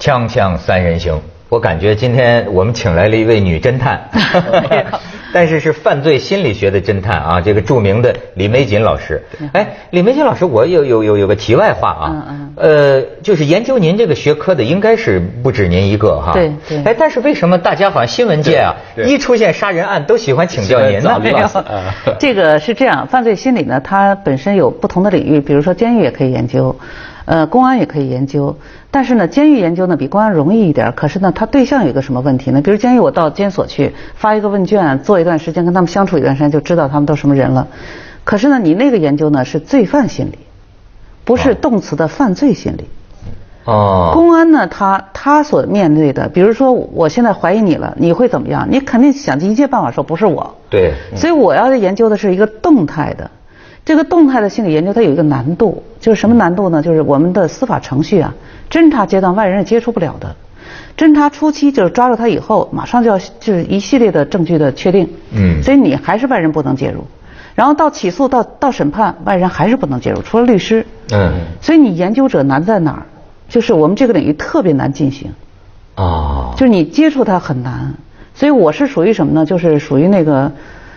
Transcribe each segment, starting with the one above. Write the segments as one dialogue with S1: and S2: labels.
S1: 锵锵三人行，我感觉今天我们请来了一位女侦探，但是是犯罪心理学的侦探啊，这个著名的李玫瑾老师。哎，李玫瑾老师，我有个题外话啊，就是研究您这个学科的应该是不止您一个哈。
S2: 对。
S1: 哎，但是为什么大家好像新闻界啊，一出现杀人案都喜欢请教您呢？
S2: 这个是这样，犯罪心理呢，它本身有不同的领域，比如说监狱也可以研究。公安也可以研究，但是呢，监狱研究呢比公安容易一点。可是呢，它对象有一个什么问题呢？比如监狱，我到监所去发一个问卷，做一段时间，跟他们相处一段时间，就知道他们都什么人了。可是呢，你那个研究呢是罪犯心理，不是动词的犯罪心理。哦。公安呢，他所面对的，比如说我现在怀疑你了，你会怎么样？你肯定想尽一切办法说不是我。对。所以我要研究的是一个动态的。这个动态的心理研究它有一个难度，就是什么难度呢？就是我们的司法程序啊，侦查阶段外人是接触不了的。侦查初期就是抓住他以后，马上就是一系列的证据的确定。所以你还是外人不能介入。然后到起诉到审判，外人还是不能介入，除了律师。所以你研究者难在哪儿？就是我们这个领域特别难进行。就是你接触它很难。所以我是属于什么呢？就是属于那个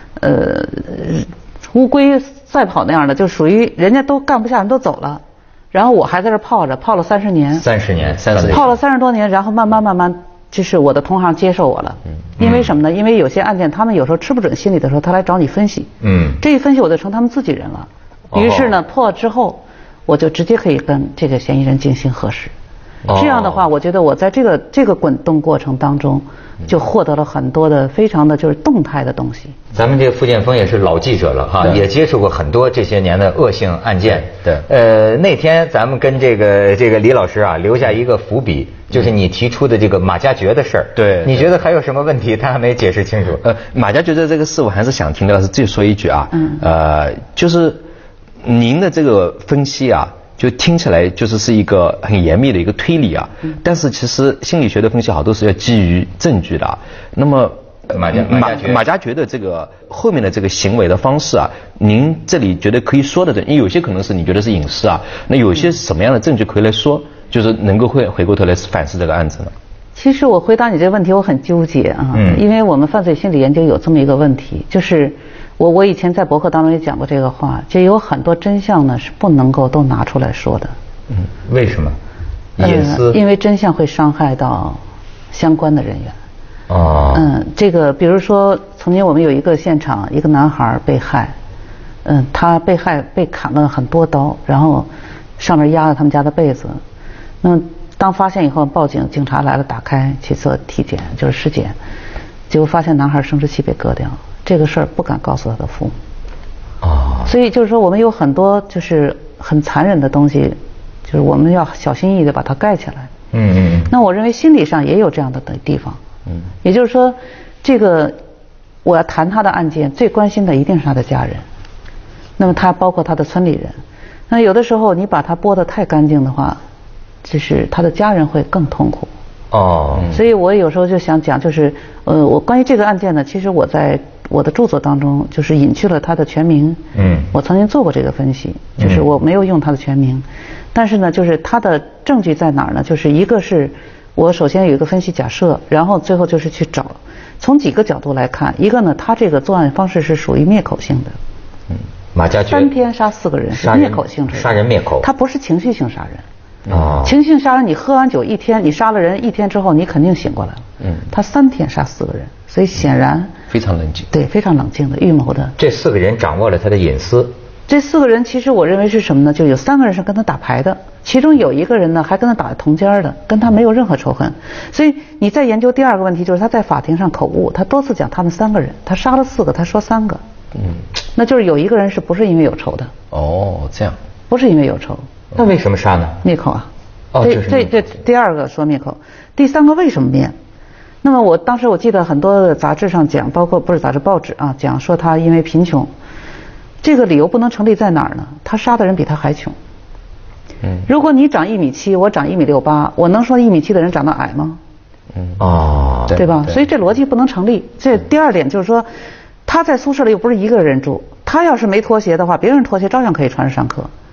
S2: 乌龟赛跑那样的，就属于人家都干不下，人都走了，然后我还在这泡了30年，泡了30多年，然后慢慢，就是我的同行接受我了。因为什么呢？因为有些案件他们有时候吃不准心理的时候，他来找你分析。这一分析我就成他们自己人了。于是呢，破了之后，我就直接可以跟这个嫌疑人进行核实。这样的话，我觉得我在这个滚动过程当中，就获得了很多的非常的就是动态的东西。咱们这个傅建峰也是老记者了哈，也接触过很多这些年的恶性案件。对。那天咱们跟这个李老师啊留下一个伏笔，就是你提出的这个马加爵的事儿。对。你觉得还有什么问题？他还没解释清楚。
S3: 马加爵的这个事，我还是想听到是再说一句啊。就是您的这个分析啊。就听起来是一个很严密的一个推理啊，但是其实心理学的分析好多是要基于证据的。那么马加爵的这个后面的这个行为的方式啊，您这里觉得可以说的，因为有些可能是你觉得是隐私啊，那有些什么样的证据可以来说，就是能够回过头来反思这个案子呢？其实我回答你这个问题我很纠结啊，因为我们犯罪心理研究有这么一个问题，就是我以前在博客当中也讲过这个话，就有很多真相呢是不能够都拿出来说的。
S1: 为什么？隐私？
S2: 因为真相会伤害到相关的人员。这个比如说曾经我们有一个现场，一个男孩被害，他被害被砍了很多刀，然后上面压了他们家的被子。那当发现以后报警，警察来了，打开去做体检，就是尸检，结果发现男孩生殖器被割掉。这个事儿不敢告诉他的父母。所以就是说我们有很多就是很残忍的东西，就是我们要小心翼翼的把它盖起来。那我认为心理上也有这样的地方。也就是说这个我要谈他的案件，最关心的一定是他的家人，那么他包括他的村里人。那有的时候你把他剥得太干净的话，就是他的家人会更痛苦。所以我有时候就想讲，就是我关于这个案件呢，其实我在我的著作当中就是隐去了他的全名。我曾经做过这个分析，就是我没有用他的全名，但是呢，就是他的证据在哪儿呢？就是一个是我首先有一个分析假设，然后最后就是去找，从几个角度来看，一个呢，他这个作案方式是属于灭口性的。马加爵3天杀4个人是灭口性质，
S1: 杀人灭口，
S2: 他不是情绪性杀人。情绪性杀人，你喝完酒1天，你杀了人1天之后，你肯定醒过来了。他3天杀4个人，所以显然
S3: 非常冷静。
S2: 对，非常冷静的预谋的。
S1: 这4个人掌握了他的隐私。
S2: 这4个人其实我认为是什么呢？就有3个人是跟他打牌的，其中有1个人呢还跟他打同间的，跟他没有任何仇恨。所以你在研究第2个问题，就是他在法庭上口误，他多次讲他们3个人，他杀了4个，他说3个。那就是有1个人是不是因为有仇的？
S3: 这样。
S2: 不是因为有仇。
S1: 那为什么杀呢？
S2: 灭口啊。这第2个说灭口，第3个为什么灭？那么我当时我记得很多的杂志上讲，包括不是杂志报纸啊，讲说他因为贫穷，这个理由不能成立在哪儿呢？他杀的人比他还穷。如果你长1.7米，我长1.68米，我能说1.7米的人长得矮吗？对吧？所以这逻辑不能成立。这第2点就是说，他在宿舍里又不是1个人住，他要是没脱鞋的话，别人脱鞋照样可以穿着上课。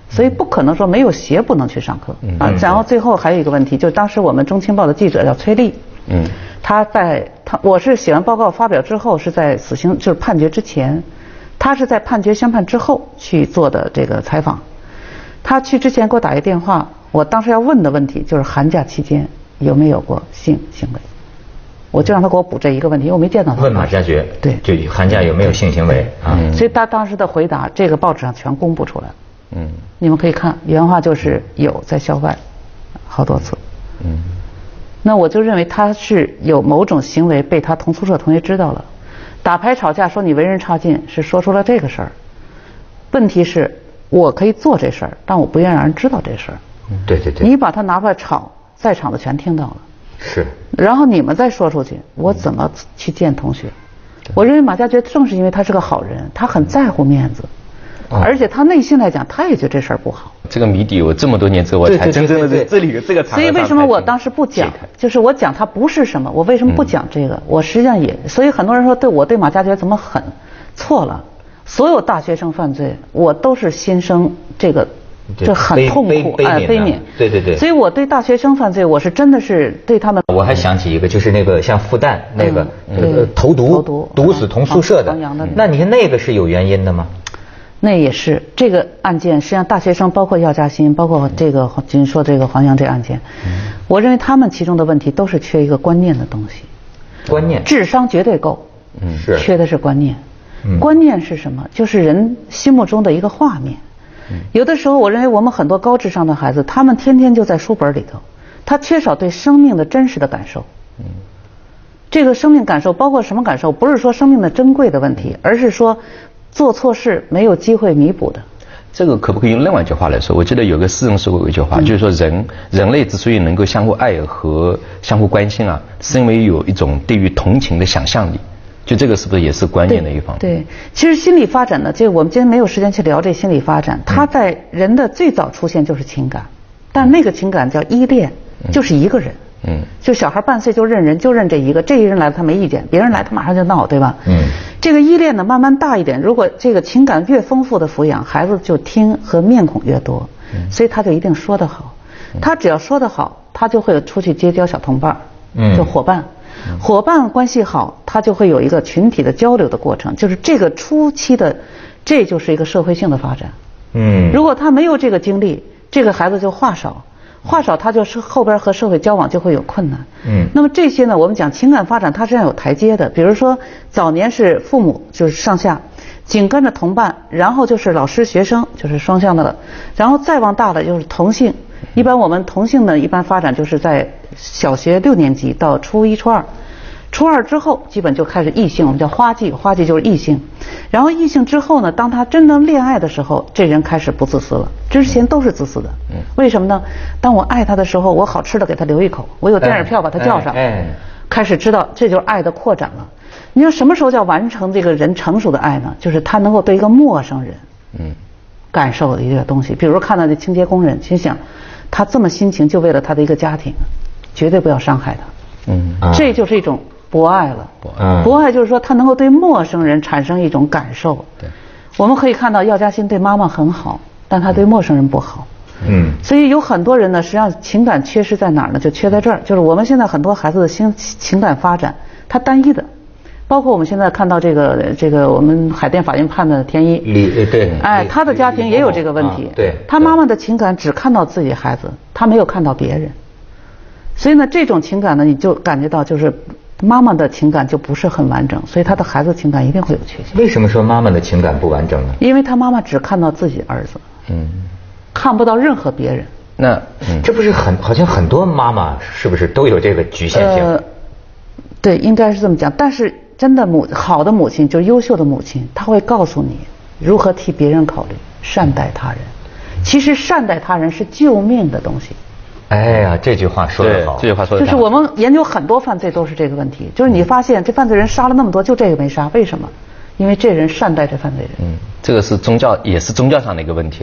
S2: 所以不可能说没有鞋不能去上课啊。然后最后还有一个问题，就是当时我们中青报的记者叫崔丽，我是写完报告发表之后，是在死刑就是判决之前，他是在判决宣判之后去做的这个采访。他去之前给我打一个电话，我当时要问的问题就是寒假期间有没有过性行为，我就让他给我补这一个问题，因为我没见到他。
S1: 问马加爵，
S2: 对，
S1: 就寒假有没有性行为啊？
S2: 所以他当时的回答，这个报纸上全公布出来了。你们可以看原话，就是有在校外好多次。那我就认为他是有某种行为被他同宿舍同学知道了，打牌吵架说你为人差劲，是说出了这个事儿。问题是我可以做这事儿，但我不愿意让人知道这事儿。
S1: 对对对。
S2: 你把它拿出来吵，在场的全听到了。
S1: 是。
S2: 然后你们再说出去，我怎么去见同学？我认为马加爵正是因为他是个好人，他很在乎面子。而且他内心来讲，他也觉得这事儿不好。
S3: 这个谜底我这么多年之后，我才真正的在这里这个场合上。
S2: 所以为什么我当时不讲？就是我讲他不是什么，我为什么不讲这个？我实际上也，所以很多人说我对马加爵怎么狠？错了，所有大学生犯罪，我都是心生这很痛苦，悲悯。
S1: 对对对。
S2: 所以我对大学生犯罪，我是真的是对他们。
S1: 我还想起一个，就是那个像复旦那个投毒死同宿舍的，那你看那个是有原因的吗？
S2: 那也是这个案件，实际上大学生包括药家鑫，包括这个您说这个黄洋这个案件，我认为他们其中的问题都是缺一个观念的东西。
S1: 观念，
S2: 智商绝对够，
S1: 是
S2: 缺的是观念。观念是什么？就是人心目中的一个画面。有的时候，我认为我们很多高智商的孩子，他们天天就在书本里头，他缺少对生命的真实的感受。这个生命感受包括什么感受？不是说生命的珍贵的问题，而是说做错事没有机会弥补的。
S3: 这个可不可以用另外一句话来说？我记得有个诗人说过一句话，就是说人类之所以能够相互爱和相互关心啊，是因为有一种对于同情的想象力。就这个是不是也是观念的一方面？
S2: 对，其实心理发展呢，这我们今天没有时间去聊这心理发展。它在人的最早出现就是情感，但那个情感叫依恋，就是一个人。就小孩半岁就认人，就认这一个，这一人来了他没意见，别人来他马上就闹，对吧？这个依恋呢慢慢大一点，如果这个情感越丰富的抚养，孩子就听和面孔越多，所以他就一定说得好。他只要说得好，他就会出去结交小同伴，就伙伴。伙伴关系好，他就会有一个群体的交流的过程，就是这个初期的，这就是一个社会性的发展。如果他没有这个经历，这个孩子就话少，他就是后边和社会交往就会有困难。那么这些呢，我们讲情感发展，它是要有台阶的。比如说早年是父母就是上下，紧跟着同伴，然后就是老师学生，就是双向的了，然后再往大了就是同性。一般我们同性呢，一般发展就是在小学6年级到初1、初2，初2之后基本就开始异性，我们叫花季，花季就是异性。然后异性之后呢，当他真正恋爱的时候，这人开始不自私了，之前都是自私的。为什么呢？当我爱他的时候，我好吃的给他留一口，我有电影票把他叫上，开始知道这就是爱的扩展了。你说什么时候叫完成这个人成熟的爱呢？就是他能够对一个陌生人感受的一个东西。比如看到这清洁工人，心想他这么辛勤就为了他的一个家庭，绝对不要伤害他。这就是一种博爱了。博爱就是说他能够对陌生人产生一种感受。我们可以看到药家鑫对妈妈很好，但他对陌生人不好。所以有很多人呢，实际上情感缺失在哪儿呢？就缺在这儿，就是我们现在很多孩子的情感发展，它单一的。包括我们现在看到这个我们海淀法院判的田一，
S1: 对，
S2: 他的家庭也有这个问题，
S1: 对，
S2: 他妈妈的情感只看到自己孩子，他没有看到别人，所以呢，这种情感呢，你就感觉到就是妈妈的情感就不是很完整，所以他的孩子情感一定会有缺陷。
S1: 为什么说妈妈的情感不完整呢？
S2: 因为他妈妈只看到自己儿子，看不到任何别人。
S3: 那
S1: 这不是好像很多妈妈是不是都有这个局限性？
S2: 对，应该是这么讲，但是。真的好的母亲就是优秀的母亲，她会告诉你如何替别人考虑，善待他人。其实善待他人是救命的东西。
S1: 哎呀，这句话说得好，
S3: 这句话说得好。
S2: 就是我们研究很多犯罪都是这个问题，就是你发现这犯罪人杀了那么多，就这个没杀，为什么？因为这人善待这犯罪人。
S3: 这个是宗教，也是宗教上的一个问题了。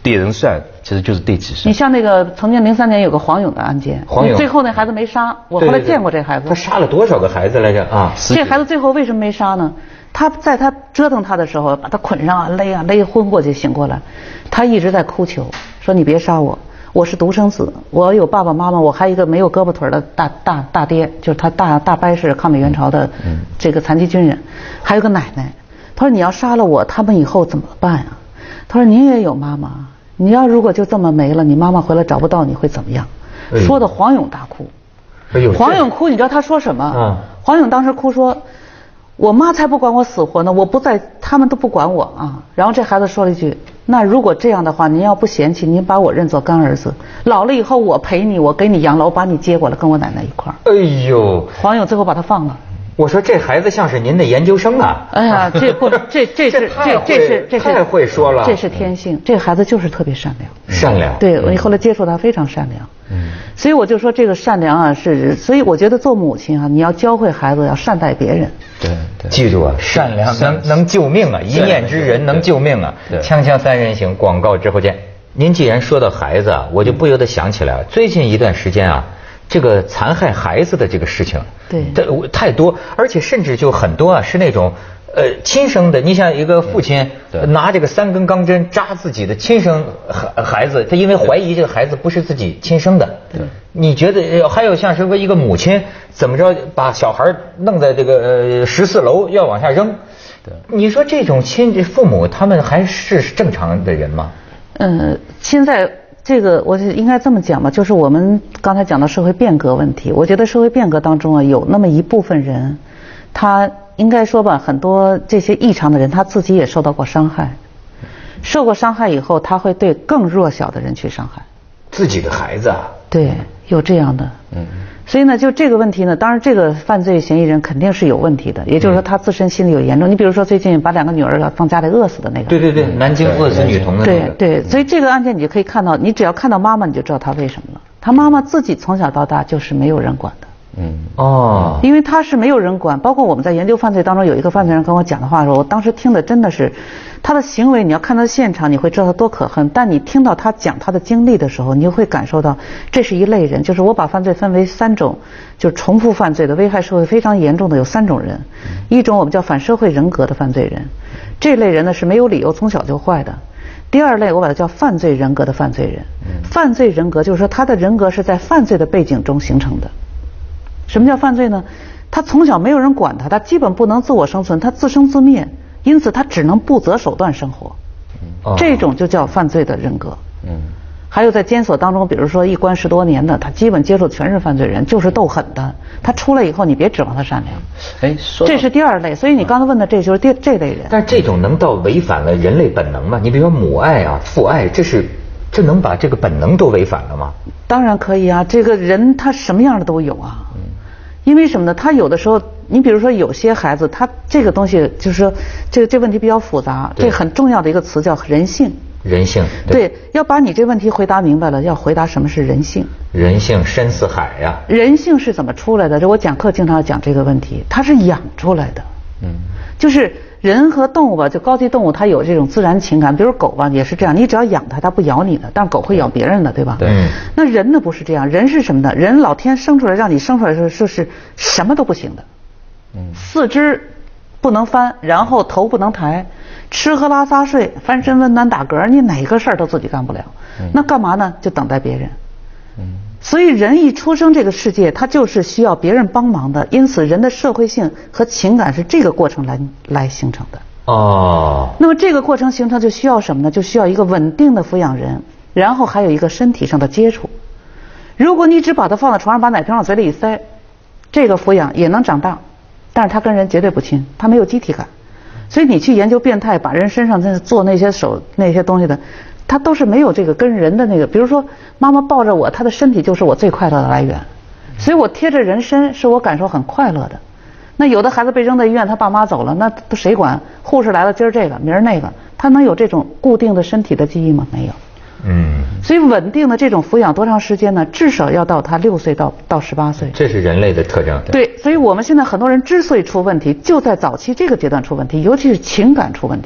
S3: 对人算，其实就是对己算。
S2: 你像那个曾经03年有个黄勇的案件，
S1: 黄勇
S2: 最后那孩子没杀，我后来见过这孩子。
S1: 他杀了多少个孩子来着啊？
S2: 这孩子最后为什么没杀呢？他在他折腾他的时候，把他捆上啊，勒昏过去，醒过来，他一直在哭求，说你别杀我，我是独生子，我有爸爸妈妈，我还有一个没有胳膊腿的大爹，就是他大伯是抗美援朝的这个残疾军人，还有个奶奶。他说你要杀了我，他们以后怎么办啊？他说您也有妈妈，你要如果就这么没了，你妈妈回来找不到你会怎么样？说的黄勇大哭。黄勇哭，你知道他说什么？黄勇当时哭说，我妈才不管我死活呢，我不在，他们都不管我啊。然后这孩子说了一句，那如果这样的话，您要不嫌弃，您把我认作干儿子，老了以后我陪你，我给你养老，我把你接过来跟我奶奶一块儿。
S1: 哎呦，
S2: 黄勇最后把他放了。
S1: 我说这孩子像是您的研究生啊！
S2: 哎呀，这
S1: 太会说了，
S2: 这是天性。这个孩子就是特别善良，
S1: 善良。
S2: 对，我后来接触他非常善良。所以我就说这个善良啊是，所以我觉得做母亲啊，你要教会孩子要善待别人。
S3: 对，
S1: 记住啊，善良能救命啊，一念之仁能救命啊。锵锵三人行，广告之后见。您既然说到孩子啊，我就不由得想起来，最近一段时间啊。这个残害孩子的这个事情，
S2: 对，
S1: 太多，而且甚至就很多啊，是那种亲生的。你像一个父亲拿这个3根钢针扎自己的亲生孩子，他因为怀疑这个孩子不是自己亲生的。
S3: 对，
S1: 你觉得还有像是一个母亲怎么着把小孩弄在这个14楼要往下扔？对，你说这种父母他们还是正常的人吗？
S2: 现在。这个我应该这么讲吧，就是我们刚才讲到社会变革问题，我觉得社会变革当中啊，有那么一部分人，他应该说吧，很多这些异常的人，他自己也受到过伤害，受过伤害以后，他会对更弱小的人去伤害
S1: 自己的孩子啊。
S2: 对，有这样的。所以呢，就这个问题呢，当然这个犯罪嫌疑人肯定是有问题的，也就是说他自身心理有严重。你比如说最近把2个女儿放家里饿死的那个。
S1: 对，南京饿死女童的那个。
S2: 对，所以这个案件你就可以看到，你只要看到妈妈，你就知道她为什么了。她妈妈自己从小到大就是没有人管的。因为他是没有人管，包括我们在研究犯罪当中，有一个犯罪人跟我讲的话说，我当时听的真的是，他的行为你要看到现场，你会知道他多可恨，但你听到他讲他的经历的时候，你就会感受到这是一类人，就是我把犯罪分为3种，就是重复犯罪的危害社会非常严重的有3种人，一种我们叫反社会人格的犯罪人，这类人呢是没有理由从小就坏的。第2类我把它叫犯罪人格的犯罪人，犯罪人格就是说他的人格是在犯罪的背景中形成的。什么叫犯罪呢？他从小没有人管他，他基本不能自我生存，他自生自灭，因此他只能不择手段生活。这种就叫犯罪的人格。还有在监所当中，比如说一关10多年的，他基本接触全是犯罪人，就是斗狠的。他出来以后，你别指望他善良。这是第2类。所以你刚才问的，这就是这类人。
S1: 但是这种能到违反了人类本能吗？你比如说母爱啊、父爱，这能把这个本能都违反了吗？
S2: 当然可以啊，这个人他什么样的都有啊。因为什么呢？他有的时候，你比如说有些孩子，他这个东西就是说，这问题比较复杂。这很重要的一个词叫人性。人性。对，要把你这问题回答明白了，要回答什么是人性。人性深似海呀。人性是怎么出来的？这我讲课经常要讲这个问题，它是养出来的。就是人和动物吧，就高级动物它有这种自然情感，比如狗吧也是这样，你只要养它，它不咬你的，但狗会咬别人的，对吧？对。那人呢不是这样，人是什么呢？人老天生出来让你生出来的时候就是什么都不行的。4肢不能翻，然后头不能抬，吃喝拉撒睡，翻身温暖打嗝，你哪个事儿都自己干不了。那干嘛呢？就等待别人。所以人一出生这个世界，他就是需要别人帮忙的，因此人的社会性和情感是这个过程来形成的。那么这个过程形成就需要什么呢？就需要一个稳定的抚养人，然后还有一个身体上的接触。如果你只把他放在床上，把奶瓶往嘴里一塞，这个抚养也能长大，但是他跟人绝对不亲，他没有机体感。所以你去研究变态，把人身上做那些那些东西的，他都是没有这个跟人的那个。比如说妈妈抱着我，她的身体就是我最快乐的来源，所以我贴着人身是我感受很快乐的。那有的孩子被扔在医院，他爸妈走了，那都谁管？护士来了，今儿这个明儿那个，他能有这种固定的身体的记忆吗？没有。所以稳定的这种抚养多长时间呢？至少要到他6岁到18岁。这是人类的特征。对，所以我们现在很多人之所以出问题，就在早期这个阶段出问题，尤其是情感出问题。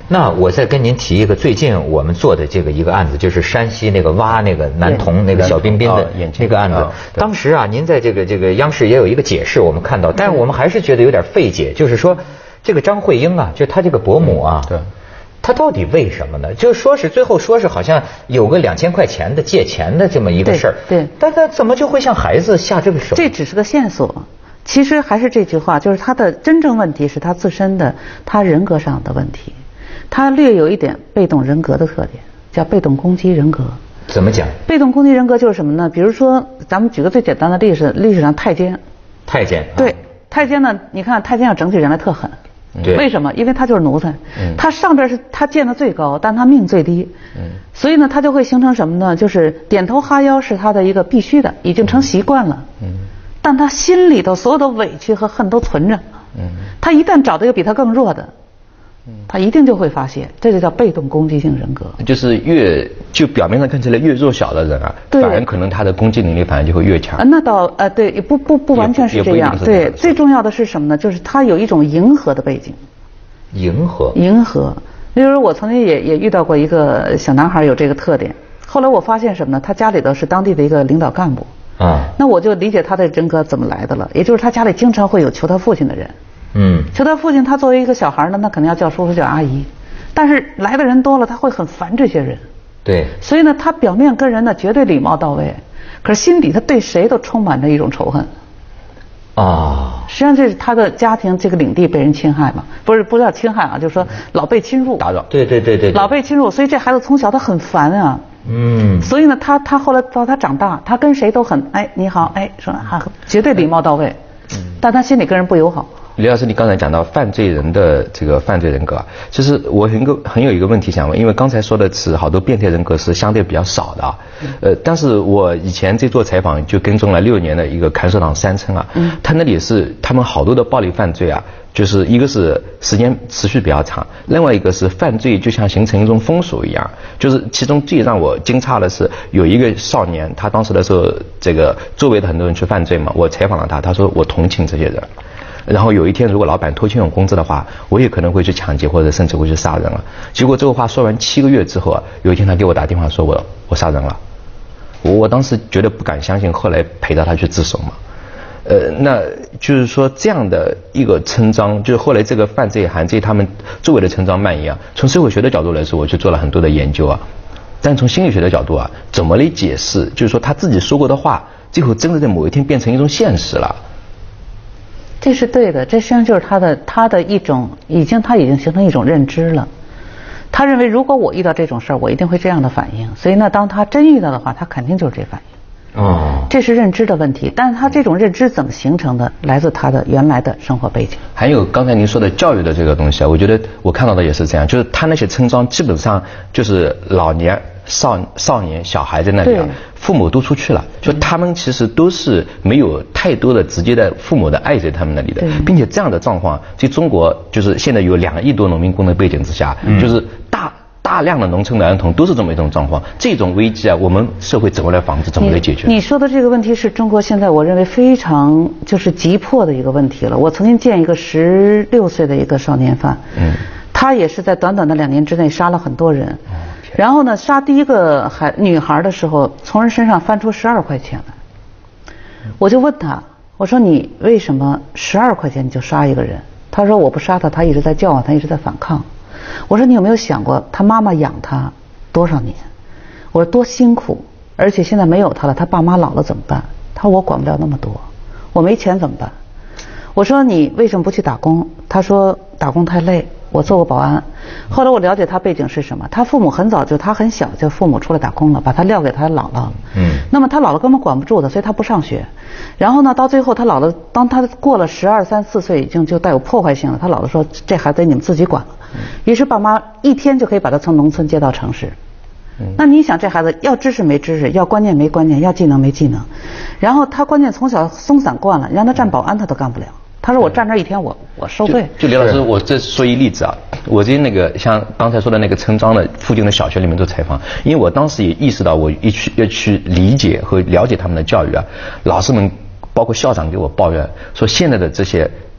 S1: 那我再跟您提一个最近我们做的这个一个案子，就是山西那个挖那个男童那个小彬彬的那个案子。当时啊，您在这个央视也有一个解释，我们看到，但是我们还是觉得有点费解，就是说这个张慧英啊，就她这个伯母啊，对，她到底为什么呢？就说是最后说是好像有个2000块钱的借钱的这么一个事儿，
S2: 对，
S1: 但她怎么就会向孩子下这个手？
S2: 这只是个线索。其实还是这句话，就是他的真正问题是他自身的他人格上的问题，他略有一点被动人格的特点，叫被动攻击人格。
S1: 怎么讲？
S2: 被动攻击人格就是什么呢？比如说，咱们举个最简单的历史上太监。太监。对，太监呢，你看太监要整起人来特狠。对。为什么？因为他就是奴才。他上边是他见的最高，但他命最低。所以呢，他就会形成什么呢？就是点头哈腰是他的一个必须的，已经成习惯了。但他心里头所有的委屈和恨都存着。他一旦找到一个比他更弱的，他一定就会发泄，这就叫被动攻击性人格。
S3: 就是就表面上看起来越弱小的人啊，反而可能他的攻击能力反而就会越强。
S2: 那倒对，不完全是这样。对，最重要的是什么呢？就是他有一种迎合的背景。迎合。例如我曾经也遇到过一个小男孩有这个特点，后来我发现什么呢？他家里头是当地的一个领导干部。那我就理解他的人格怎么来的了，也就是他家里经常会有求他父亲的人。求他父亲，他作为一个小孩呢，那肯定要叫叔叔叫阿姨，但是来的人多了，他会很烦这些人。对。所以呢，他表面跟人呢绝对礼貌到位，可是心底他对谁都充满着一种仇恨。实际上这是他的家庭这个领地被人侵害嘛？不是叫侵害啊，就是说老被侵入。打扰。对。老被侵入，所以这孩子从小他很烦啊。所以呢，他后来到他长大，他跟谁都很你好，说绝对礼貌到位，但他心里跟人不友好。
S3: 李老师，你刚才讲到犯罪人的这个犯罪人格啊，其实我很有一个问题想问，因为刚才说的是好多变态人格是相对比较少的啊，但是我以前在做采访就跟踪了6年的一个看守党3村啊，他那里是他们好多的暴力犯罪啊，就是一个是时间持续比较长，另外一个是犯罪就像形成一种风俗一样，就是其中最让我惊诧的是有一个少年，他当时的时候这个周围的很多人去犯罪嘛，我采访了他说我同情这些人。然后有一天如果老板拖欠我工资的话，我也可能会去抢劫或者甚至会去杀人了。结果这个话说完7个月之后啊，有一天他给我打电话说我杀人了。我当时觉得不敢相信，后来陪着他去自首嘛。那就是说这样的一个成章，就是后来这个犯罪含在他们周围的成章蔓延啊，从社会学的角度来说，我去做了很多的研究啊。但从心理学的角度啊，怎么来解释就是说他自己说过的话最后真的在某一天变成一种现实了？
S2: 这是对的，这实际上就是他的一种他已经形成一种认知了。他认为如果我遇到这种事儿，我一定会这样的反应，所以呢，当他真遇到的话，他肯定就是这反应。这是认知的问题，但是他这种认知怎么形成的，来自他的原来的生活背景。
S3: 还有刚才您说的教育的这个东西啊，我觉得我看到的也是这样，就是他那些村庄基本上就是老年、少年、小孩在那里啊，父母都出去了，就他们其实都是没有太多的直接的父母的爱在他们那里的，并且这样的状况在中国就是现在有2亿多农民工的背景之下，就是大量的农村的儿童都是这么一种状况，这种危机啊，我们社会怎么来防治，怎么来解决？
S2: 你说的这个问题是中国现在我认为非常就是急迫的一个问题了。我曾经见一个16岁的一个少年犯，他也是在短短的2年之内杀了很多人，然后呢，杀第一个女孩的时候，从人身上翻出12块钱来，我就问他，我说你为什么12块钱你就杀一个人？他说我不杀他，他一直在叫唤，他一直在反抗。我说你有没有想过他妈妈养他多少年？我说多辛苦，而且现在没有他了，他爸妈老了怎么办？他说我管不了那么多，我没钱怎么办？我说你为什么不去打工？他说打工太累，我做过保安。后来我了解他背景是什么，他父母很早就他很小就父母出来打工了，把他撂给他姥姥。那么他姥姥根本管不住的，所以他不上学。然后呢，到最后他姥姥当他过了12、3、4岁，已经就带有破坏性了。他姥姥说这孩子得你们自己管了。于是爸妈一天就可以把他从农村接到城市。那你想这孩子要知识没知识，要观念没观念，要技能没技能，然后他关键从小松散惯了，让他干保安他都干不了。他说我站这一天我受罪。
S3: 就李老师，我这说一例子啊，我在那个像刚才说的那个村庄的附近的小学里面做采访，因为我当时也意识到我要去理解和了解他们的教育啊，老师们包括校长给我抱怨说现在的这些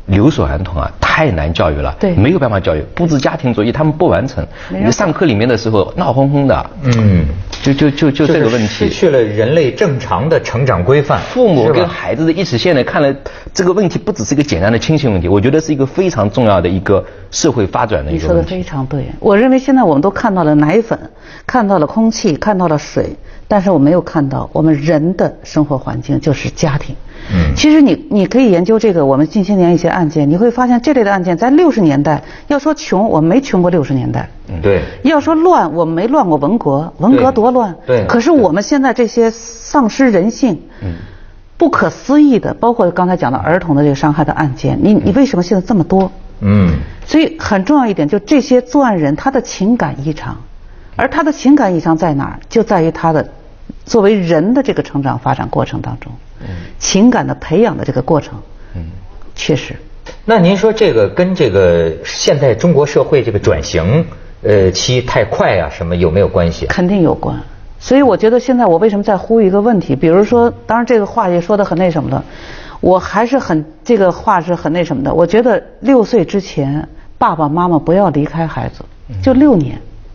S3: 留守儿童啊，太难教育了，
S2: 对，
S3: 没有办法教育，布置家庭作业他们不完成，你上课里面的时候闹哄哄的，就这个问题，
S1: 失去了人类正常的成长规范。
S3: 父母跟孩子的一起现在看了这个问题，不只是一个简单的亲情问题，我觉得是一个非常重要的一个社会发展的一个问题。
S2: 你说的非常对，我认为现在我们都看到了奶粉，看到了空气，看到了水，但是我没有看到我们人的生活环境就是家庭。其实你可以研究这个我们近些年一些案件，你会发现这类的案件在60年代，要说穷我们没穷过60年代，
S1: 对，
S2: 要说乱我们没乱过文革多乱，
S1: 对，
S2: 可是我们现在这些丧失人性，不可思议的，包括刚才讲的儿童的这个伤害的案件，你为什么现在这么多？所以很重要一点，就这些作案人他的情感异常，而他的情感异常在哪儿？就在于他的作为人的这个成长发展过程当中，情感的培养的这个过程，确实。
S1: 那您说这个跟这个现在中国社会这个转型期太快啊，什么有没有关系？
S2: 肯定有关。所以我觉得现在我为什么在呼吁一个问题，比如说，当然这个话也说得很那什么的，我还是这个话是很那什么的。我觉得6岁之前，爸爸妈妈不要离开孩子，就6年。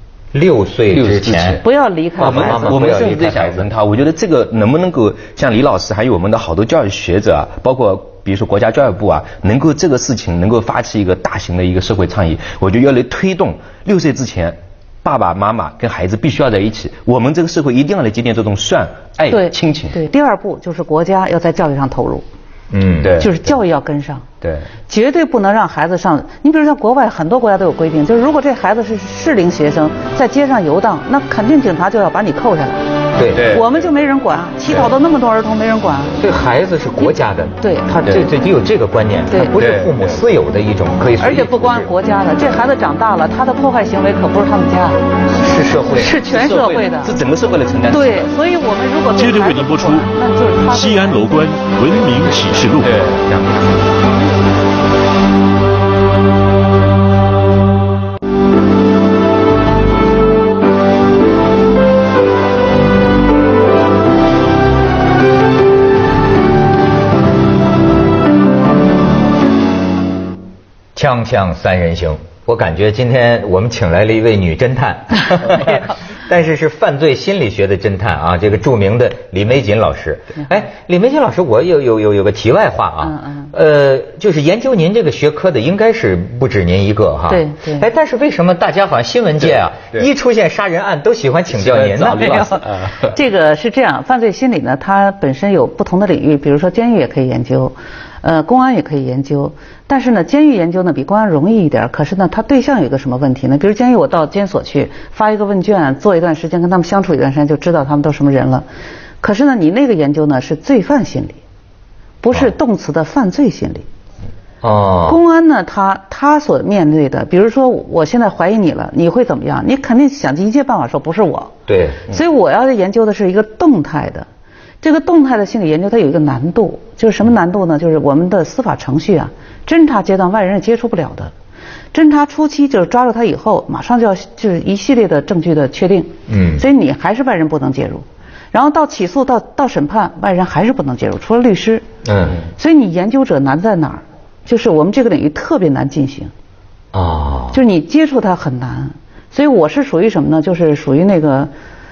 S1: 6岁之前
S2: 不要离开孩子。
S3: 我们甚至在想问他，我觉得这个能不能够像李老师还有我们的好多教育学者啊，包括比如说国家教育部啊，能够这个事情能够发起一个大型的一个社会倡议，我觉得要来推动6岁之前。爸爸妈妈跟孩子必须要在一起，我们这个社会一定要来积淀这种善爱亲情。
S2: 对，第2步就是国家要在教育上投入。
S3: 对，
S2: 就是教育要跟上。
S3: 对，
S2: 绝对不能让孩子上。你比如像国外很多国家都有规定，就是如果这孩子是适龄学生，在街上游荡，那肯定警察就要把你扣下来。
S1: 对，
S2: 我们就没人管，乞讨的那么多儿童没人管。
S1: 这孩子是国家的，
S2: 对，
S1: 他这得有这个观念，他不是父母私有的一种可以。
S2: 而且不光国家的，这孩子长大了，他的破坏行为可不是他们家，
S1: 是社会，
S2: 是全社会的，
S3: 是整个社会的承担。
S2: 对，所以我们如果
S4: 接着为您播出《西安楼观文明启示录》。
S1: 锵锵三人行，我感觉今天我们请来了一位女侦探，但是是犯罪心理学的侦探啊，这个著名的李玫瑾老师。李玫瑾老师，我有个题外话啊，就是研究您这个学科的应该是不止您一个哈。
S2: 对。
S1: 但是为什么大家好像新闻界啊，一出现杀人案都喜欢请教您呢？
S2: 这个是这样，犯罪心理呢，它本身有不同的领域，比如说监狱也可以研究。公安也可以研究，但是呢，监狱研究呢比公安容易一点。可是呢，它对象有一个什么问题呢？比如监狱，我到监所去发一个问卷，做一段时间，跟他们相处一段时间，就知道他们都什么人了。可是呢，你那个研究呢是罪犯心理，不是动词的犯罪心理。公安呢，他所面对的，比如说我现在怀疑你了，你会怎么样？你肯定想尽一切办法说不是我。
S1: 对。
S2: 所以我要研究的是一个动态的。这个动态的心理研究它有一个难度，就是什么难度呢？就是我们的司法程序啊，侦查阶段外人是接触不了的。侦查初期就是抓住他以后，马上就是一系列的证据的确定。所以你还是外人不能介入。然后到起诉到审判，外人还是不能介入，除了律师。所以你研究者难在哪儿？就是我们这个领域特别难进行。就是你接触它很难。所以我是属于什么呢？就是属于那个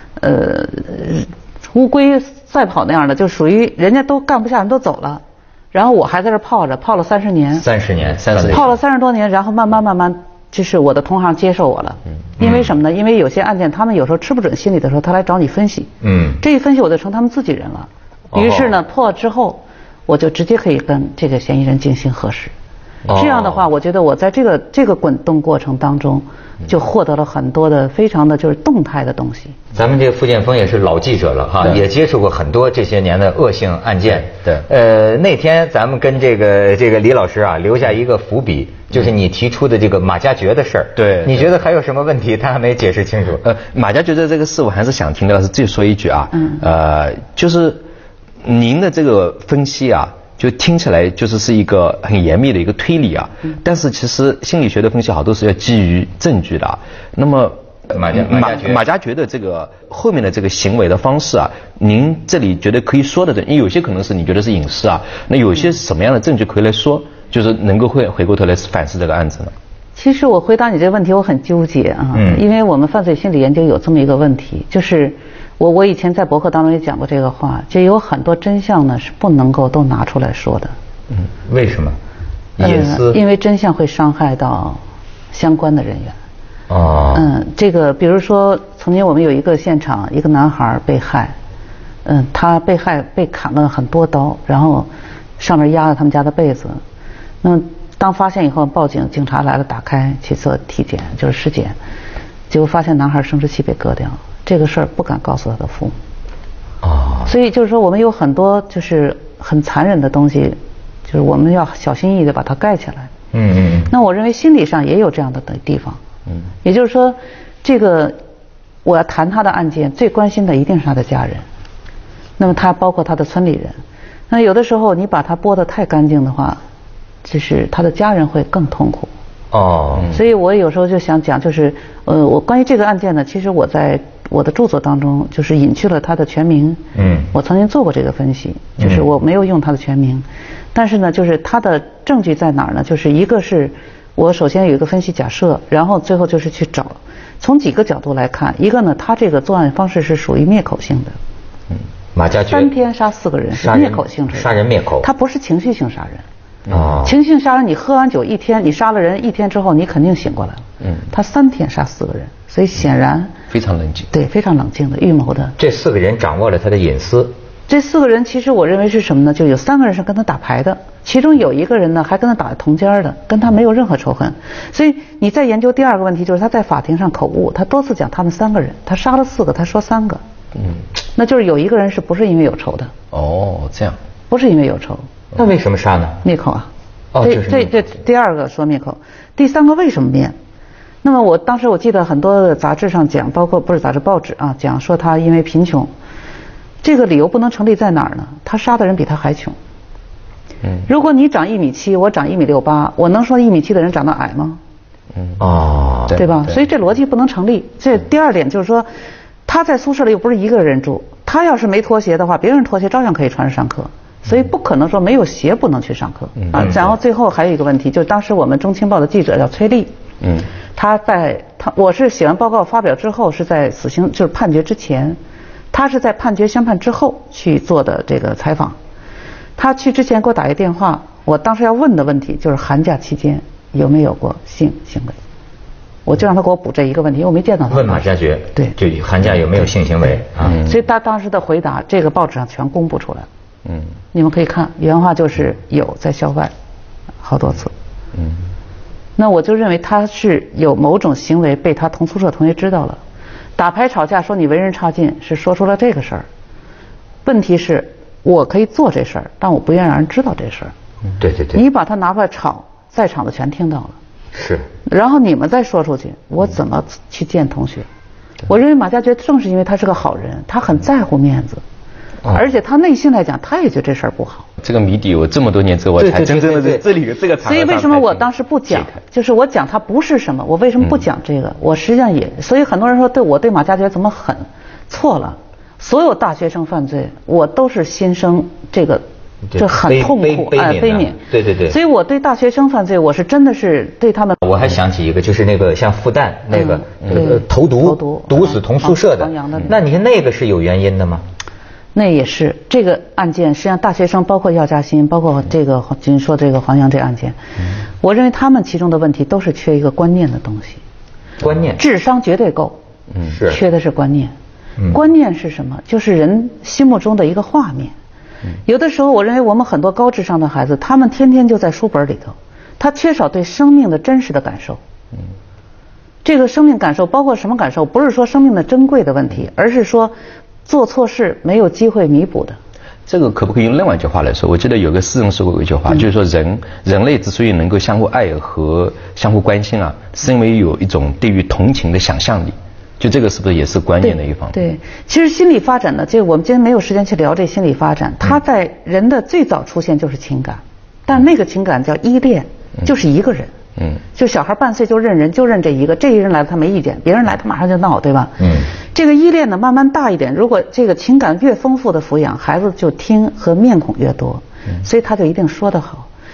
S2: 乌龟赛跑那样的，就属于人家都干不下，人都走了，然后我还在这泡了30年，泡了30多年，然后慢慢，就是我的同行接受我了。因为什么呢？因为有些案件他们有时候吃不准心理的时候，他来找你分析。这一分析我就成他们自己人了。于是呢，破了之后，我就直接可以跟这个嫌疑人进行核实。这样的话，我觉得我在这个滚动过程当中，就获得了很多的非常的就是动态的东西。
S1: 咱们这个傅建峰也是老记者了哈，也接触过很多这些年的恶性案件。对。那天咱们跟这个李老师啊留下一个伏笔，就是你提出的这个马加爵的事儿。
S3: 对。
S1: 你觉得还有什么问题？他还没解释清楚。
S3: 马加爵的这个事，我还是想听到是再说一句啊。就是您的这个分析啊。就听起来是一个很严密的一个推理啊，但是其实心理学的分析好多是要基于证据的。那么马加爵的这个后面的这个行为的方式啊，您这里觉得可以说的，因为有些可能是你觉得是隐私啊，那有些什么样的证据可以来说？ 就是能够回过头来反思这个案子呢？
S2: 其实我回答你这个问题我很纠结啊，因为我们犯罪心理研究有这么一个问题，就是我以前在博客当中也讲过这个话，就有很多真相呢是不能够都拿出来说的。
S1: 为什么？隐私？
S2: 因为真相会伤害到相关的人员。这个比如说曾经我们有一个现场，一个男孩被害，他被害被砍了很多刀，然后上面压了他们家的被子。那么当发现以后报警，警察来了，打开去做体检，就是尸检，结果发现男孩生殖器被割掉，这个事儿不敢告诉他的父母。所以就是说我们有很多就是很残忍的东西，就是我们要小心翼翼的把它盖起来。那我认为心理上也有这样的地方。也就是说，这个我要谈他的案件，最关心的一定是他的家人，那么他包括他的村里人。那有的时候你把他剥得太干净的话，就是他的家人会更痛苦。所以我有时候就想讲，就是我关于这个案件呢，其实我在我的著作当中就是隐去了他的全名。我曾经做过这个分析，就是我没有用他的全名，但是呢，就是他的证据在哪儿呢？就是一个是我首先有一个分析假设，然后最后就是去找，从几个角度来看，一个呢，他这个作案方式是属于灭口性的。
S1: 马加爵
S2: 3天杀4个人是灭口性质的，
S1: 杀人灭口，
S2: 他不是情绪性杀人。情绪性杀人，你喝完酒1天，你杀了人1天之后，你肯定醒过来了。他3天杀4个人，所以显然
S3: 非常冷静。
S2: 对，非常冷静的预谋的。
S1: 这4个人掌握了他的隐私。
S2: 这4个人其实我认为是什么呢？就有3个人是跟他打牌的，其中有1个人呢还跟他打同间的，跟他没有任何仇恨。所以你再研究第2个问题，就是他在法庭上口误，他多次讲他们3个人，他杀了4个，他说3个。那就是有1个人是不是因为有仇的？
S3: 这样。
S2: 不是因为有仇。
S1: 那为什么杀呢？
S2: 灭口啊。
S1: 这
S2: 第2个说灭口，第3个为什么灭？那么我当时我记得很多的杂志上讲，包括不是杂志报纸啊，讲说他因为贫穷。这个理由不能成立在哪儿呢？他杀的人比他还穷。如果你长1.7米，我长1.68米，我能说1.7米的人长得矮吗？对吧？所以这逻辑不能成立。这第2点就是说，他在宿舍里又不是1个人住，他要是没脱鞋的话，别人脱鞋照样可以穿着上课，所以不可能说没有鞋不能去上课。然后最后还有一个问题，就是当时我们中青报的记者叫崔丽，我是写完报告发表之后，是在死刑就是判决之前。他是在判决宣判之后去做的这个采访，他去之前给我打一电话，我当时要问的问题就是寒假期间有没有过性行为，我就让他给我补这一个问题，因为我没见到他。
S1: 问马加爵，
S2: 对，
S1: 就寒假有没有性行为啊？
S2: 所以他当时的回答，这个报纸上全公布出来了。你们可以看原话，就是有在校外好多次。那我就认为他是有某种行为被他同宿舍同学知道了。打牌吵架说你为人差劲，是说出了这个事儿。问题是我可以做这事儿，但我不愿意让人知道这事儿。
S1: 对。
S2: 你把它拿出来吵，在场的全听到了。
S1: 是。
S2: 然后你们再说出去，我怎么去见同学？我认为马加爵正是因为他是个好人，他很在乎面子，而且他内心来讲，他也觉得这事儿不好。
S3: 这个谜底我这么多年之后我才真正的在这里这个场合上。
S2: 所以为什么我当时不讲？就是我讲他不是什么，我为什么不讲这个？我实际上也，所以很多人说我对马加爵怎么狠？错了，所有大学生犯罪，我都是心生这很痛苦悲悯。
S1: 对。
S2: 所以我对大学生犯罪，我是真的是对他们。
S1: 我还想起一个，就是那个像复旦那个投毒死同宿舍的，那你看那个是有原因的吗？
S2: 那也是这个案件，实际上大学生包括药家鑫，包括这个您说这个黄洋这个案件，我认为他们其中的问题都是缺一个观念的东西。
S1: 观念，
S2: 智商绝对够，
S1: 是
S2: 缺的是观念。观念是什么？就是人心目中的一个画面。有的时候，我认为我们很多高智商的孩子，他们天天就在书本里头，他缺少对生命的真实的感受。这个生命感受包括什么感受？不是说生命的珍贵的问题，而是说做错事没有机会弥补的。
S3: 这个可不可以用另外一句话来说？我记得有个诗人说过一句话，就是说人类之所以能够相互爱和相互关心啊，是因为有一种对于同情的想象力。就这个是不是也是关键的一方面？
S2: 对，其实心理发展呢，这我们今天没有时间去聊这心理发展。它在人的最早出现就是情感，但那个情感叫依恋，就是一个人。就小孩半岁就认人，就认这一个，这一人来了他没意见，别人来他马上就闹，对吧？这个依恋呢慢慢大一点，如果这个情感越丰富的抚养，孩子就听和面孔越多，所以他就一定说得好。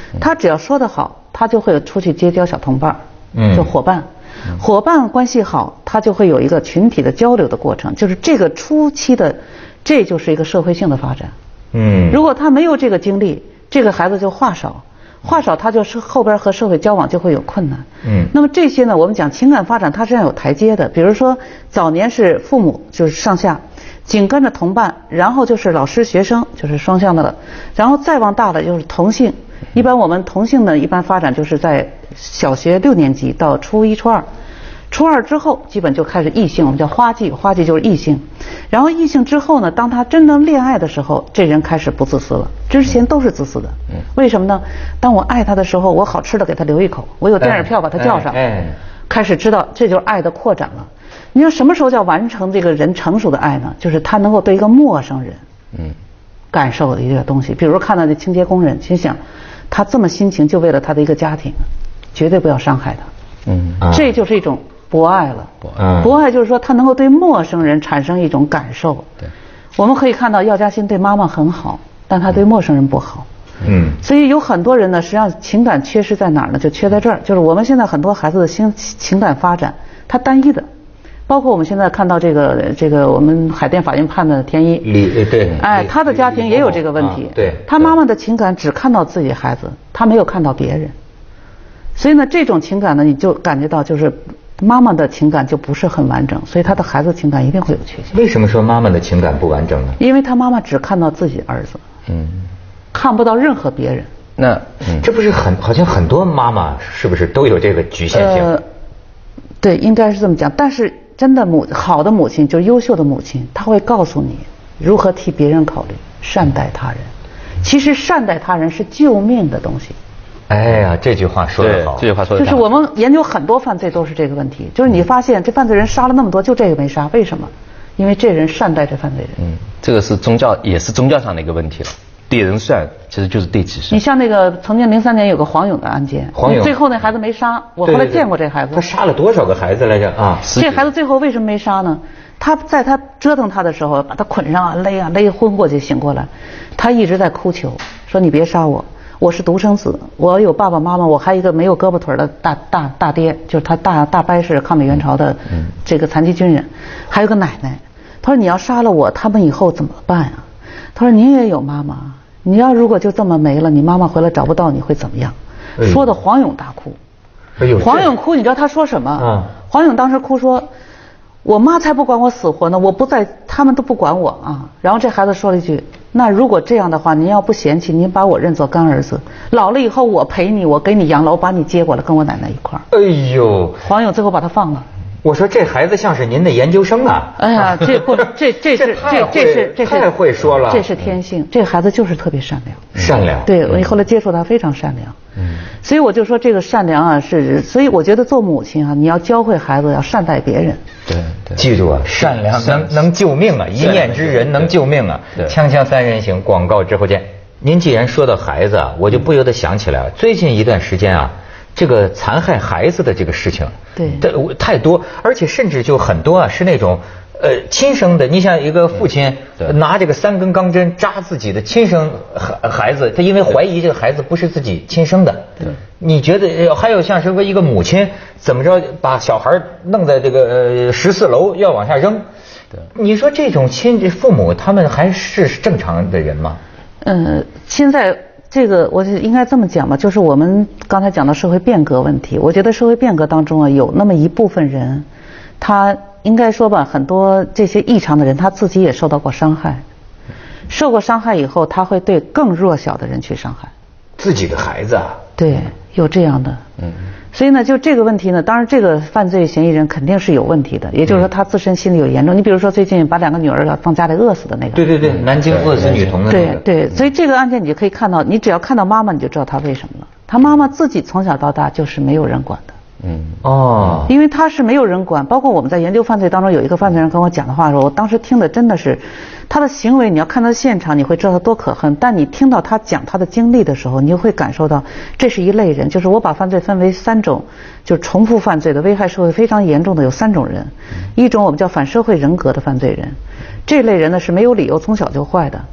S2: 他只要说得好，他就会出去结交小同伴，就伙伴。伙伴关系好，他就会有一个群体的交流的过程，就是这个初期的，这就是一个社会性的发展。如果他没有这个经历，这个孩子就话少，他就是后边和社会交往就会有困难。那么这些呢，我们讲情感发展，它是要有台阶的。比如说早年是父母就是上下，紧跟着同伴，然后就是老师学生，就是双向的了，然后再往大了就是同性。一般我们同性呢，一般发展就是在小学6年级到初1、初2，初2之后基本就开始异性，我们叫花季，花季就是异性。然后异性之后呢，当他真正恋爱的时候，这人开始不自私了，之前都是自私的。为什么呢？当我爱他的时候，我好吃的给他留一口，我有电影票把他叫上，开始知道这就是爱的扩展了。你说什么时候叫完成这个人成熟的爱呢？就是他能够对一个陌生人，感受的一个东西。比如看到这清洁工人，心想他这么辛勤就为了他的一个家庭，绝对不要伤害他。这就是一种博爱了。博爱就是说他能够对陌生人产生一种感受。我们可以看到药家鑫对妈妈很好，但他对陌生人不好。所以有很多人呢，实际上情感缺失在哪儿呢？就缺在这儿，就是我们现在很多孩子的情感发展，它单一的。包括我们现在看到这个我们海淀法院判的田一，他的家庭也有这个问题。他妈妈的情感只看到自己孩子，他没有看到别人。所以呢，这种情感呢，你就感觉到就是妈妈的情感就不是很完整，所以他的孩子情感一定会有缺陷。
S1: 为什么说妈妈的情感不完整呢？
S2: 因为他妈妈只看到自己儿子，看不到任何别人。
S1: 那这不是好像很多妈妈是不是都有这个局限性？
S2: 对，应该是这么讲。但是真的好的母亲，就是优秀的母亲，她会告诉你如何替别人考虑，善待他人。其实善待他人是救命的东西。
S1: 哎呀，这句话说得好，
S3: 这句话说得好。
S2: 就是我们研究很多犯罪都是这个问题，就是你发现这犯罪人杀了那么多，就这个没杀，为什么？因为这人善待这犯罪人。
S3: 这个是也是宗教上的一个问题了。对人善，其实就是对己善。
S2: 你像那个曾经03年有个黄勇的案件，最后那孩子没杀，我后来见过这孩子。
S1: 他杀了多少个孩子来着啊？
S2: 这孩子最后为什么没杀呢？他在他折腾他的时候，把他捆上啊，勒昏过去，醒过来，他一直在哭求，说你别杀我，我是独生子，我有爸爸妈妈，我还有一个没有胳膊腿的大爹，就是他大伯是抗美援朝的这个残疾军人，还有个奶奶。他说你要杀了我，他们以后怎么办啊？他说您也有妈妈，你要如果就这么没了，你妈妈回来找不到你会怎么样？说的黄勇大哭。黄勇哭，你知道他说什么？黄勇当时哭说，我妈才不管我死活呢，我不在他们都不管我啊。然后这孩子说了一句，那如果这样的话，您要不嫌弃，您把我认作干儿子，老了以后我陪你，我给你养老，把你接过来跟我奶奶一块儿。
S1: 哎呦，
S2: 黄勇最后把他放了。
S1: 我说这孩子像是您的研究生啊！
S2: 哎呀，这是
S1: 太会说了，
S2: 这是天性，这个孩子就是特别善良。
S1: 善良，
S2: 对，我后来接触他非常善良。所以我就说这个善良啊所以我觉得做母亲啊，你要教会孩子要善待别人。
S3: 对，
S1: 记住啊，善良能救命啊，一念之仁能救命啊。锵锵三人行，广告之后见。您既然说到孩子啊，我就不由得想起来，最近一段时间啊，这个残害孩子的这个事情，太多，而且甚至就很多啊是那种亲生的。你像一个父亲拿这个3根钢针扎自己的亲生孩子，他因为怀疑这个孩子不是自己亲生的。你觉得还有像什么一个母亲怎么着把小孩弄在这个14楼要往下扔？你说这种父母他们还是正常的人吗？
S2: 现在这个我就应该这么讲吧，就是我们刚才讲到社会变革问题，我觉得社会变革当中啊，有那么一部分人，他应该说吧，很多这些异常的人，他自己也受到过伤害，受过伤害以后，他会对更弱小的人去伤害
S1: 自己的孩子啊。
S2: 对，有这样的。所以呢，就这个问题呢，当然这个犯罪嫌疑人肯定是有问题的，也就是说他自身心理有严重。你比如说最近把2个女儿放家里饿死的那个。
S1: 对，南京饿死女童的那个。
S2: 对，所以这个案件你就可以看到，你只要看到妈妈，你就知道她为什么了。她妈妈自己从小到大就是没有人管的。因为他是没有人管，包括我们在研究犯罪当中，有一个犯罪人跟我讲的话说，我当时听的真的是，他的行为你要看他的现场，你会知道他多可恨，但你听到他讲他的经历的时候，你就会感受到这是一类人，就是我把犯罪分为3种，就是重复犯罪的危害社会非常严重的有3种人，一种我们叫反社会人格的犯罪人，这类人呢是没有理由从小就坏的。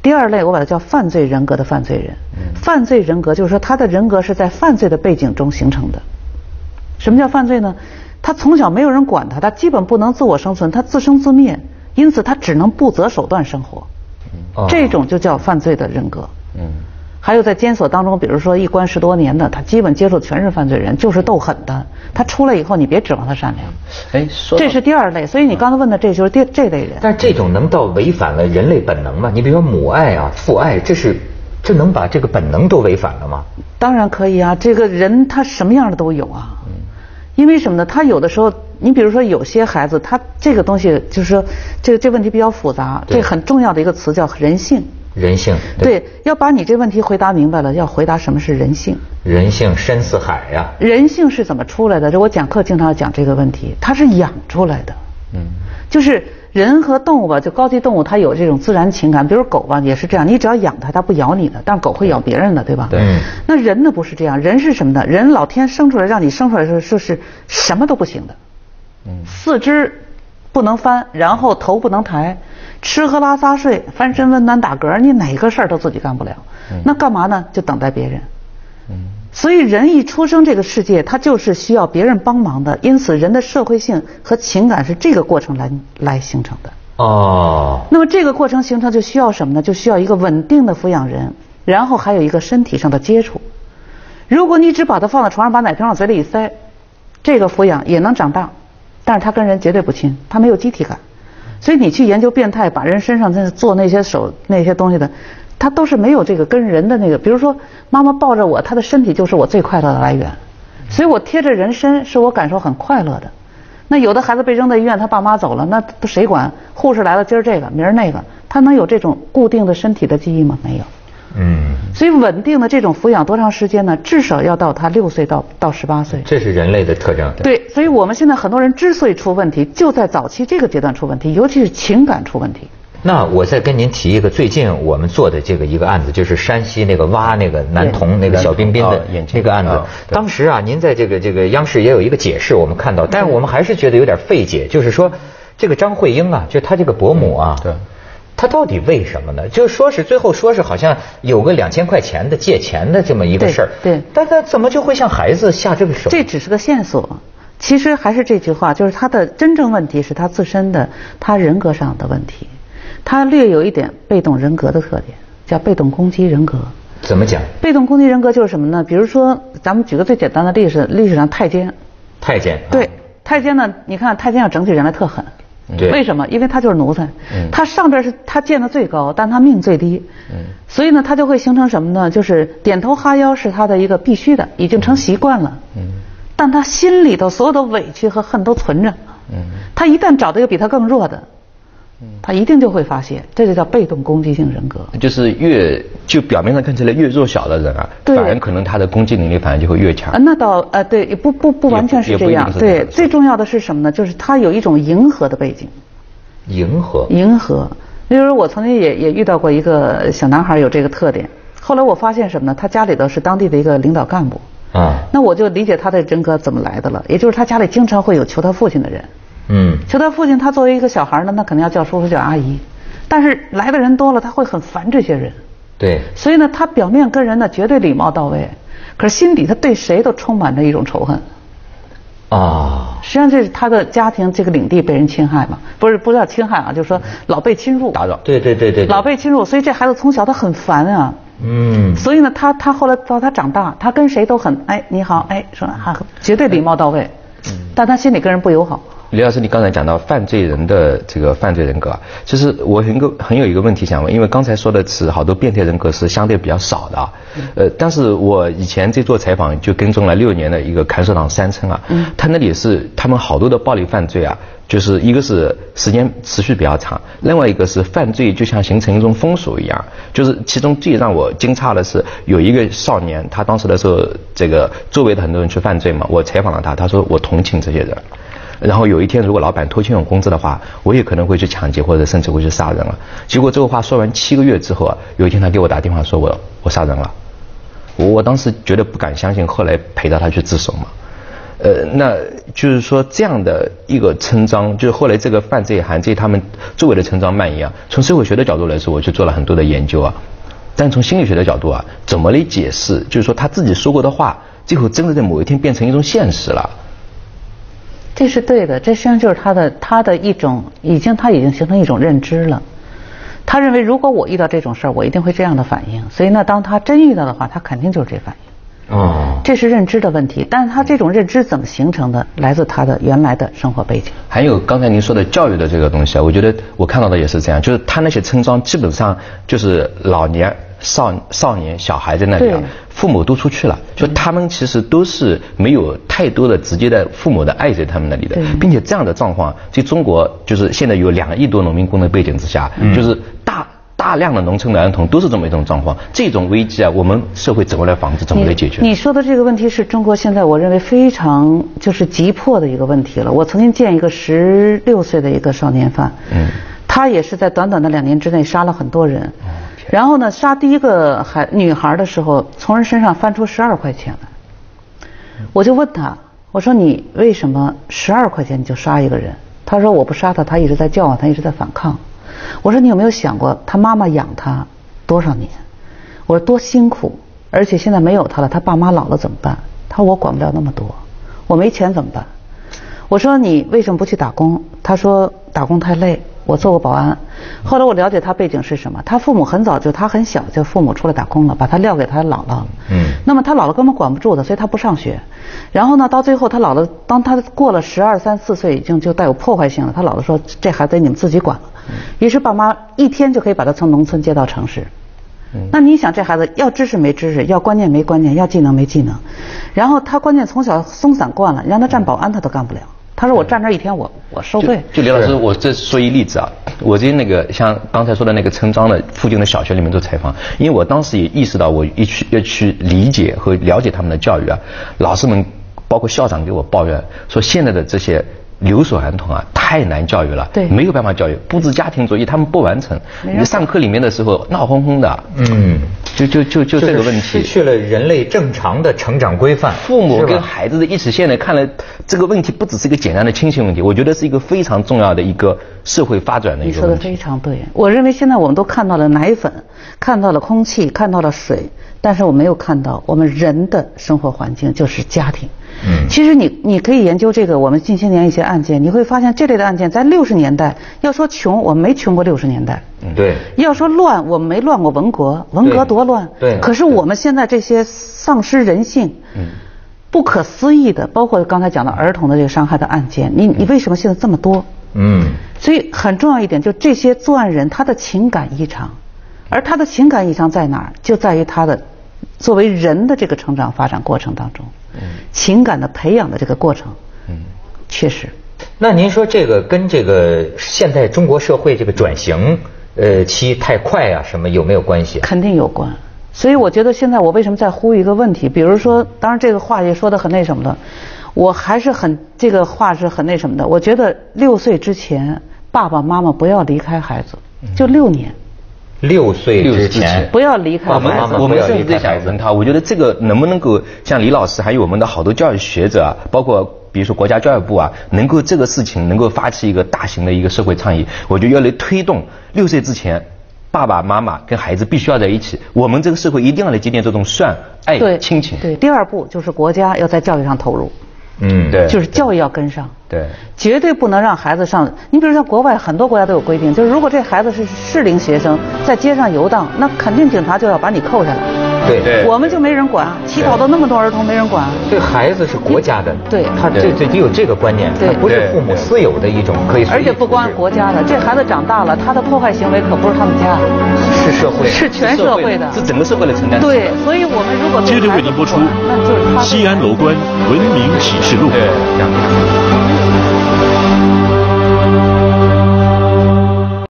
S2: 第二类我把它叫犯罪人格的犯罪人。犯罪人格就是说他的人格是在犯罪的背景中形成的。什么叫犯罪呢？他从小没有人管他，他基本不能自我生存，他自生自灭，因此他只能不择手段生活。这种就叫犯罪的人格。还有在监所当中，比如说一关10多年的，他基本接触全是犯罪人，就是斗狠的。他出来以后，你别指望他善良。这是第二类。所以你刚才问的，这就是这类人。
S1: 但是这种能到违反了人类本能吗？你比如说母爱啊、父爱，这能把这个本能都违反了吗？
S2: 当然可以啊，这个人他什么样的都有啊。因为什么呢？他有的时候，你比如说有些孩子，他这个东西就是说，这问题比较复杂。这很重要的一个词叫人性。人性 对，要把你这问题回答明白了，要回答什么是人性。人性深似海呀。人性是怎么出来的？这我讲课经常讲这个问题，它是养出来的。就是人和动物吧，就高级动物它有这种自然情感，比如狗吧也是这样，你只要养它，它不咬你的，但狗会咬别人的，对吧？对。那人呢不是这样，人是什么呢？人老天生出来让你生出来的时候是什么都不行的。四肢不能翻，然后头不能抬。吃喝拉撒睡，翻身温暖打嗝，你哪个事儿都自己干不了。那干嘛呢？就等待别人。所以人一出生这个世界，他就是需要别人帮忙的。因此，人的社会性和情感是这个过程来形成的。那么这个过程形成就需要什么呢？就需要一个稳定的抚养人，然后还有一个身体上的接触。如果你只把他放在床上，把奶瓶往嘴里一塞，这个抚养也能长大，但是他跟人绝对不亲，他没有机体感。所以你去研究变态，把人身上做那些那些东西的，他都是没有这个跟人的那个。比如说妈妈抱着我，她的身体就是我最快乐的来源，所以我贴着人身是我感受很快乐的。那有的孩子被扔在医院，他爸妈走了，那谁管？护士来了，今儿这个明儿那个，他能有这种固定的身体的记忆吗？没有。所以稳定的这种抚养多长时间呢？至少要到他6岁到18岁。这是人类的特征。对，所以我们现在很多人之所以出问题，就在早期这个阶段出问题，尤其是情感出问题。那我再跟您提一个最近我们做的一个案子，就是山西那个挖那个男童那个小彬彬的那个案子。当时啊，您在这个央视也有一个解释，我们看到，但是我们还是觉得有点费解，就是说这个张慧英啊，就她这个伯母啊。对。他到底为什么呢？就最后说是好像有个2000块钱的借钱的这么一个事儿。对。但他怎么就会向孩子下这个手？这只是个线索。其实还是这句话，就是他的真正问题是他自身的他人格上的问题。他略有一点被动人格的特点，叫被动攻击人格。怎么讲？被动攻击人格就是什么呢？比如说咱们举个最简单的历史上太监。太监。对，太监呢，你看太监要整起人来特狠。为什么？因为他就是奴才，他上边是他见的最高，但他命最低，所以呢，他就会形成什么呢？就是点头哈腰是他的一个必须的，已经成习惯了。但他心里头所有的委屈和恨都存着。他一旦找到一个比他更弱的，他一定就会发泄，这就叫被动攻击性人格。就是就表面上看起来越弱小的人啊，反而可能他的攻击能力反而就会越强。那倒对，不完全是这样。对，最重要的是什么呢？就是他有一种迎合的背景。迎合。比如说我曾经也遇到过一个小男孩有这个特点，后来我发现什么呢？他家里头是当地的一个领导干部。那我就理解他的人格怎么来的了，也就是他家里经常会有求他父亲的人。求他父亲，他作为一个小孩呢，那肯定要叫叔叔叫阿姨，但是来的人多了，他会很烦这些人。对，所以呢，他表面跟人呢绝对礼貌到位，可是心底他对谁都充满着一种仇恨。实际上这是他的家庭这个领地被人侵害嘛？不是叫侵害啊，就是说老被侵入，打扰。对，老被侵入，所以这孩子从小他很烦啊。所以呢，他后来到他长大，他跟谁都很你好，说绝对礼貌到位，但他心里跟人不友好。李老师，你刚才讲到犯罪人的这个犯罪人格啊，其实我很有一个问题想问，因为刚才说的是好多变态人格是相对比较少的啊，但是我以前在做采访就跟踪了6年的一个看守党3村啊，他那里是他们好多的暴力犯罪啊，就是一个是时间持续比较长，另外一个是犯罪就像形成一种风俗一样，就是其中最让我惊诧的是有一个少年，他当时的时候这个周围的很多人去犯罪嘛，我采访了他，他说我同情这些人。然后有一天如果老板拖欠我工资的话，我也可能会去抢劫或者甚至会去杀人了。结果这个话说完7个月之后啊，有一天他给我打电话说我杀人了。我当时觉得不敢相信，后来陪着他去自首嘛。
S3: 那就是说这样的一个成章，就是后来这个犯罪韩这他们周围的成章蔓延啊，从社会学的角度来说，我去做了很多的研究啊，但从心理学的角度啊，怎么来解释？就是说他自己说过的话，最后真的在某一天变成一种现实了。
S2: 这是对的，这实际上就是他的一种他已经形成一种认知了。他认为如果我遇到这种事儿，我一定会这样的反应，所以呢，当他真遇到的话，他肯定就是这反应。哦，这是认知的问题，但是他这种认知怎么形成的，来自他的原来的生活背景。
S3: 还有刚才您说的教育的这个东西啊，我觉得我看到的也是这样，就是他那些村庄基本上就是老年、少年、小孩在那里啊，父母都出去了，就他们其实都是没有太多的直接的父母的爱在他们那里的，并且这样的状况，在中国就是现在有2亿多农民工的背景之下，就是大量的农村的儿童都是这么一种状况，这种危机啊，我们社会怎么来防治，怎么来解决？
S2: 你说的这个问题是中国现在我认为非常就是急迫的一个问题了。我曾经见一个16岁的一个少年犯，他也是在短短的2年之内杀了很多人，然后呢，杀第一个女孩的时候，从人身上翻出12块钱来，我就问他，我说你为什么12块钱你就杀一个人？他说我不杀他，他一直在叫唤，他一直在反抗。我说你有没有想过他妈妈养他多少年？我说多辛苦，而且现在没有他了，他爸妈老了怎么办？他说我管不了那么多，我没钱怎么办？我说你为什么不去打工？他说打工太累，我做过保安。后来我了解他背景是什么，他父母很早就他很小就父母出来打工了，把他撂给他姥姥。那么他姥姥根本管不住的，所以他不上学。然后呢，到最后他姥姥当他过了12、13、14岁，已经就带有破坏性了。他姥姥说这孩子得你们自己管了。于是爸妈一天就可以把他从农村接到城市。那你想这孩子要知识没知识，要观念没观念，要技能没技能，然后他关键从小松散惯了，你让他站保安他都干不了。他说我站这一天我受罪。
S3: 就李老师，我这说一例子啊，我在那个像刚才说的那个村庄的附近的小学里面做采访，因为我当时也意识到我要去理解和了解他们的教育啊，老师们包括校长给我抱怨说现在的这些留守儿童啊，太难教育了，对，没有办法教育，布置家庭作业他们不完成，你上课里面的时候闹哄哄的，就这个问题，
S1: 失去了人类正常的成长规范。
S3: 父母跟孩子的一起，现在看来这个问题不只是一个简单的亲情问题，我觉得是一个非常重要的一个社会发展的一个问题。你说的
S2: 非常对，我认为现在我们都看到了奶粉，看到了空气，看到了水，但是我没有看到我们人的生活环境就是家庭。其实你可以研究这个我们近些年一些案件，你会发现这类的案件在60年代，要说穷我们没穷过60年代，
S1: 对，
S2: 要说乱我们没乱过文革多乱，对，可是我们现在这些丧失人性，不可思议的，包括刚才讲的儿童的这个伤害的案件，你为什么现在这么多？所以很重要一点，就这些作案人他的情感异常，而他的情感异常在哪儿？就在于他的作为人的这个成长发展过程当中，情感的培养的这个过程，确实。
S1: 那您说这个跟这个现在中国社会这个转型期太快啊，什么有没有关系？
S2: 肯定有关。所以我觉得现在我为什么在呼吁一个问题，比如说，当然这个话也说得很那什么的，我还是这个话是很那什么的。我觉得6岁之前，爸爸妈妈不要离开孩子，就6年。
S1: 6岁之前
S2: 不要离开孩子。
S3: 我们甚至在想问他，我觉得这个能不能够像李老师还有我们的好多教育学者啊，包括比如说国家教育部啊，能够这个事情能够发起一个大型的一个社会倡议，我觉得要来推动6岁之前，爸爸妈妈跟孩子必须要在一起，我们这个社会一定要来积淀这种善爱亲情。
S2: 对，第2步就是国家要在教育上投入。
S3: 对，
S2: 就是教育要跟上，
S3: 对，
S2: 绝对不能让孩子上。你比如像国外很多国家都有规定，就是如果这孩子是适龄学生，在街上游荡，那肯定警察就要把你扣下来。
S1: 对，
S2: 我们就没人管，乞讨的那么多儿童没人管。
S1: 这孩子是国家的，
S2: 对，
S1: 他这得有这个观念，它不是父母私有的一种可以。
S2: 而且不光国家的，这孩子长大了，他的破坏行为可不是他们家，
S1: 是社会，
S2: 是全社会的，
S3: 是整个社会的承担。
S2: 对，所以我们如果
S4: 接着为您播出《西安楼观文明启示录》。